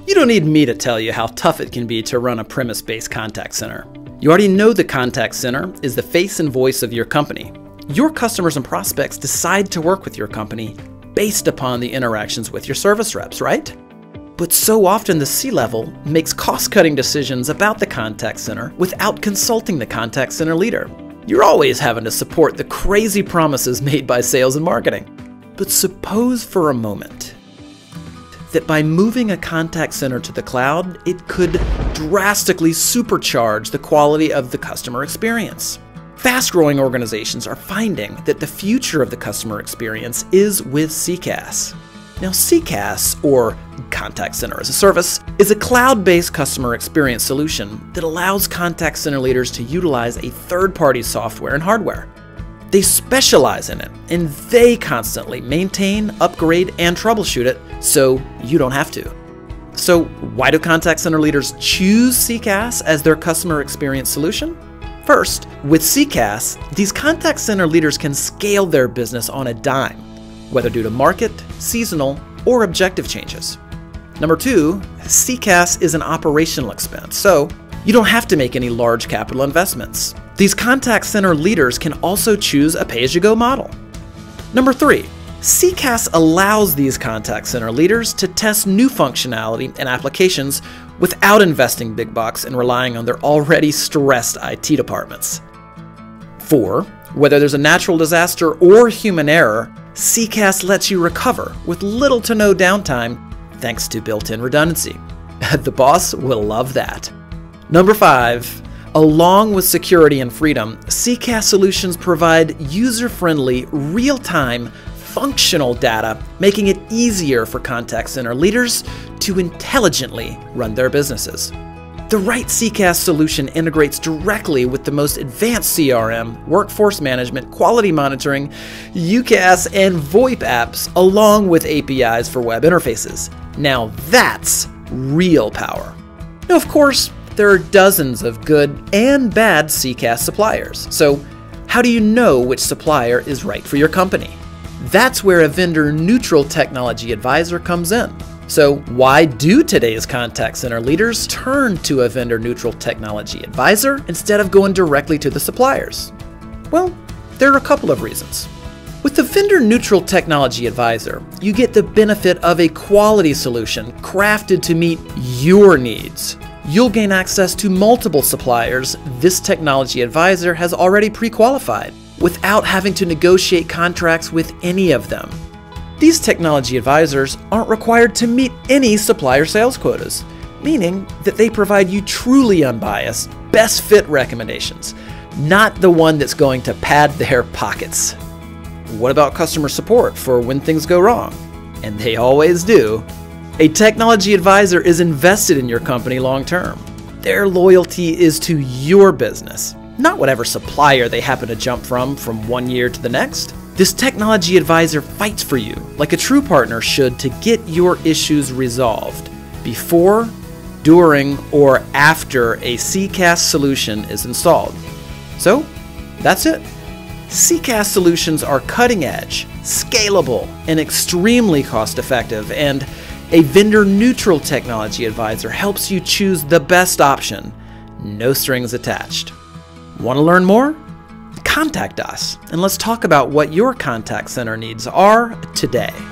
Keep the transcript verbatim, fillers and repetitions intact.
You don't need me to tell you how tough it can be to run a premise-based contact center. You already know the contact center is the face and voice of your company. Your customers and prospects decide to work with your company based upon the interactions with your service reps, right? But so often the C-level makes cost-cutting decisions about the contact center without consulting the contact center leader. You're always having to support the crazy promises made by sales and marketing. But suppose for a moment that by moving a contact center to the cloud, it could drastically supercharge the quality of the customer experience. Fast-growing organizations are finding that the future of the customer experience is with CCaaS. Now, CCaaS, or Contact Center as a Service, is a cloud-based customer experience solution that allows contact center leaders to utilize a third-party software and hardware. They specialize in it, and they constantly maintain, upgrade, and troubleshoot it, so you don't have to. So why do contact center leaders choose CCaaS as their customer experience solution? First, with CCaaS, these contact center leaders can scale their business on a dime, whether due to market, seasonal, or objective changes. Number two, CCaaS is an operational expense, so you don't have to make any large capital investments. These contact center leaders can also choose a pay-as-you-go model. Number three, CCaaS allows these contact center leaders to test new functionality and applications without investing big bucks and relying on their already stressed I T departments. Four, whether there's a natural disaster or human error, CCaaS lets you recover with little to no downtime thanks to built-in redundancy. The boss will love that. Number five, along with security and freedom, CCaaS solutions provide user-friendly, real-time, functional data, making it easier for contact center leaders to intelligently run their businesses. The right CCaaS solution integrates directly with the most advanced C R M, workforce management, quality monitoring, U C A S, and VoIP apps, along with A P Is for web interfaces. Now that's real power. Now, of course, there are dozens of good and bad CCaaS suppliers. So how do you know which supplier is right for your company? That's where a vendor-neutral technology advisor comes in. So why do today's contact center leaders turn to a vendor-neutral technology advisor instead of going directly to the suppliers? Well, there are a couple of reasons. With the vendor-neutral technology advisor, you get the benefit of a quality solution crafted to meet your needs. You'll gain access to multiple suppliers this technology advisor has already pre-qualified without having to negotiate contracts with any of them. These technology advisors aren't required to meet any supplier sales quotas, meaning that they provide you truly unbiased, best fit recommendations, not the one that's going to pad their pockets. What about customer support for when things go wrong? And they always do. A technology advisor is invested in your company long term. Their loyalty is to your business, not whatever supplier they happen to jump from from one year to the next. This technology advisor fights for you like a true partner should to get your issues resolved before, during, or after a CCaaS solution is installed. So that's it. CCaaS solutions are cutting edge, scalable, and extremely cost effective, and a vendor-neutral technology advisor helps you choose the best option, no strings attached. Want to learn more? Contact us and let's talk about what your contact center needs are today.